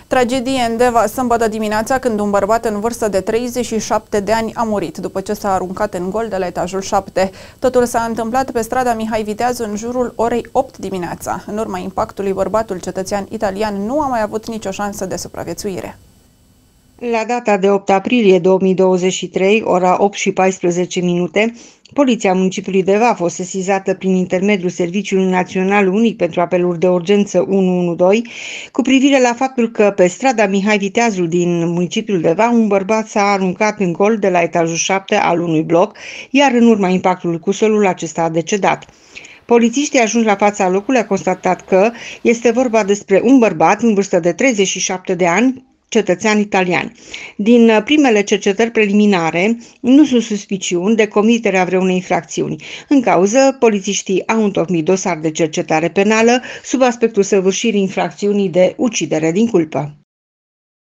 Tragedie în Deva, sâmbătă dimineața, când un bărbat în vârstă de 37 de ani a murit după ce s-a aruncat în gol de la etajul 7. Totul s-a întâmplat pe strada Mihai Viteazu în jurul orei 8 dimineața. În urma impactului, bărbatul cetățean italian nu a mai avut nicio șansă de supraviețuire. La data de 8 aprilie 2023, ora 8 și 14 minute, Poliția Municipiului Deva a fost sesizată prin intermediul Serviciului Național Unic pentru Apeluri de Urgență 112 cu privire la faptul că pe strada Mihai Viteazu din municipiul Deva un bărbat s-a aruncat în gol de la etajul 7 al unui bloc, iar în urma impactului cu solul acesta a decedat. Polițiștii ajunși la fața locului au constatat că este vorba despre un bărbat în vârstă de 37 de ani, cetățean italian. Din primele cercetări preliminare, nu sunt suspiciuni de comiterea vreunei infracțiuni. În cauză, polițiștii au întocmit dosar de cercetare penală sub aspectul săvârșirii infracțiunii de ucidere din culpă.